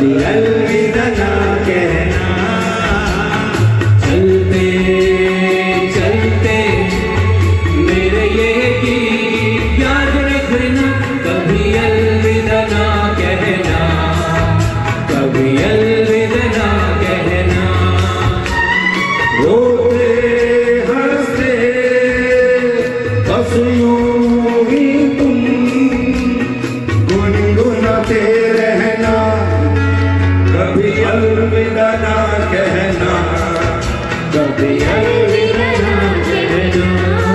कभी अलविदा ना कहना। चलते चलते मेरे ये गीत याद रखना, कभी अलविदा ना कहना, कभी अलविदा ना कहना। रोते हंसते बस यूं ही तुम गुनगुनाते रहना, कभी अलविदा ना कहना, कभी अलविदा ना कहना।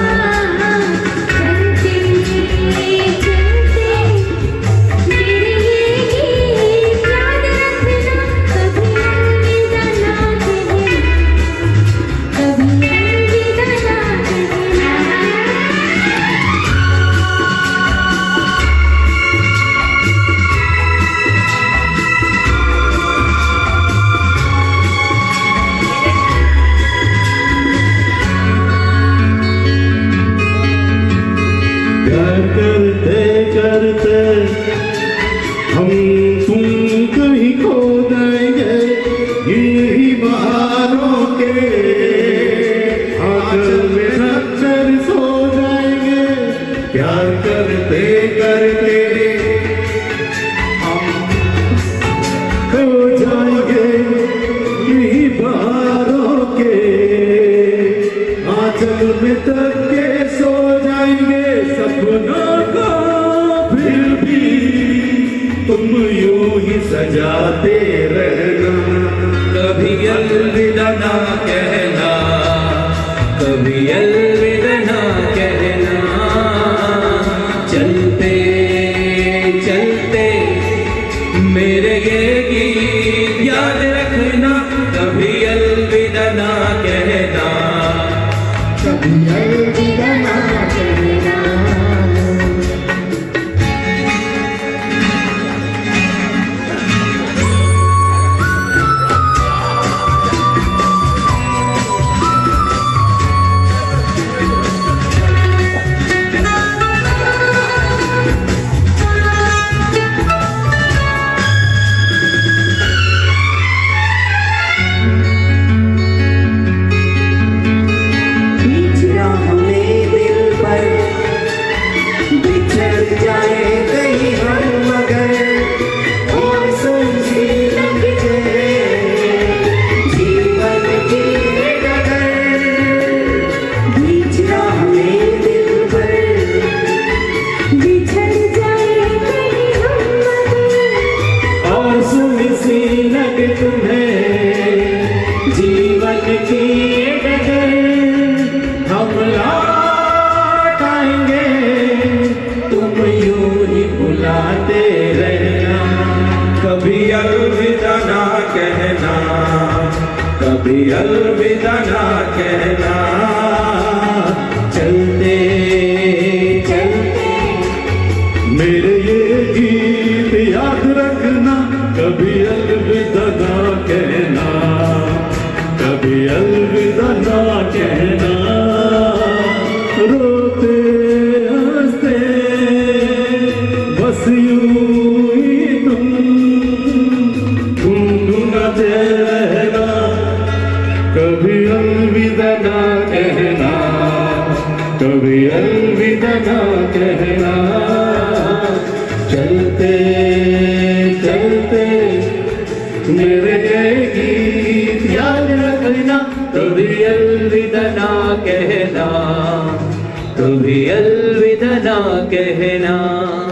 करते करते हम तुम कहीं खो जाएंगे, यही बहारों के आंचल में रखकर सो जाएंगे। प्यार करते करते हम खो जाएंगे, यही बहारों के आंचल में तक के सो जाएंगे। सपनों को फिर भी तुम यूं ही सजाते रहना, कभी अलविदा ना कहना, कभी अलविदा ना कहना। चलते चलते मेरे ये गीत याद रखना, कभी अलविदा ना कहना, कभी अलविदा ना कहना। जीवन की डगर हम लौट आएंगे, तुम यूं ही बुलाते रहना, कभी अलविदा ना कहना, कभी अलविदा ना कहना। चलते चलते मेरे ये गीत याद रखना, कभी अलविदा ना कहना, कभी अलविदा ना कहना। रोते हंसते बस यूं ही तुम गुनगुनाते रहना, कभी अलविदा ना कहना, कभी अलविदा ना कहना। चलते चलते मेरे गीत याद रखना, कभी अलविदा ना कहना, कभी अलविदा ना कहना।